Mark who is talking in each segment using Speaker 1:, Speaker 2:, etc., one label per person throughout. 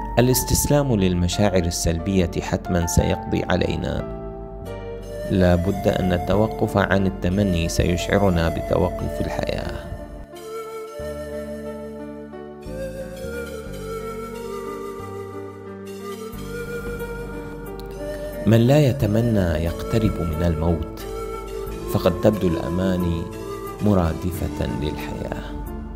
Speaker 1: الاستسلام للمشاعر السلبية حتما سيقضي علينا. لا بد أن التوقف عن التمني سيشعرنا بتوقف الحياة. من لا يتمنى يقترب من الموت، فقد تبدو الأماني مرادفة للحياة.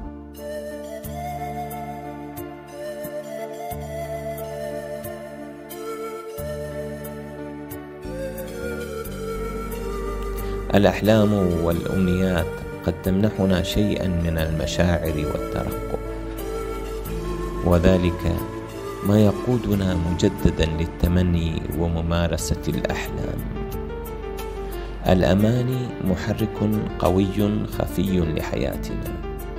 Speaker 1: الأحلام والأمنيات قد تمنحنا شيئا من المشاعر والترقب، وذلك ما يقودنا مجددا للتمني وممارسة الأحلام. الأماني محرك قوي خفي لحياتنا.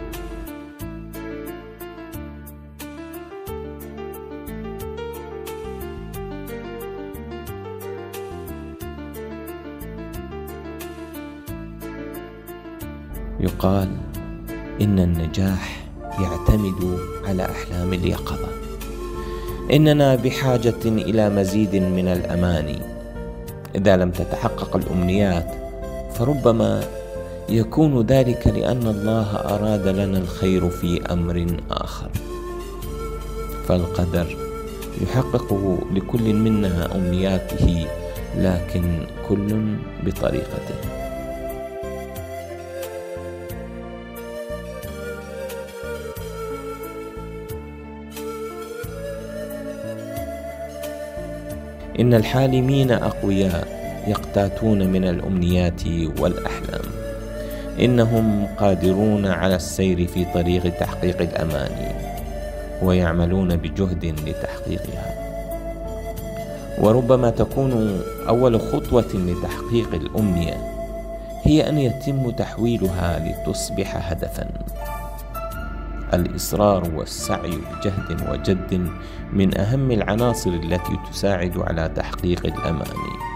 Speaker 1: يقال إن النجاح يعتمد على أحلام اليقظة. إننا بحاجة إلى مزيد من الأماني. إذا لم تتحقق الأمنيات فربما يكون ذلك لأن الله أراد لنا الخير في أمر آخر، فالقدر يحقق لكل منا أمنياته، لكن كل بطريقته. إن الحالمين أقوياء يقتاتون من الأمنيات والأحلام. إنهم قادرون على السير في طريق تحقيق الأماني، ويعملون بجهد لتحقيقها. وربما تكون أول خطوة لتحقيق الأمنية هي أن يتم تحويلها لتصبح هدفاً. الإصرار والسعي بجهد وجد من أهم العناصر التي تساعد على تحقيق الأماني.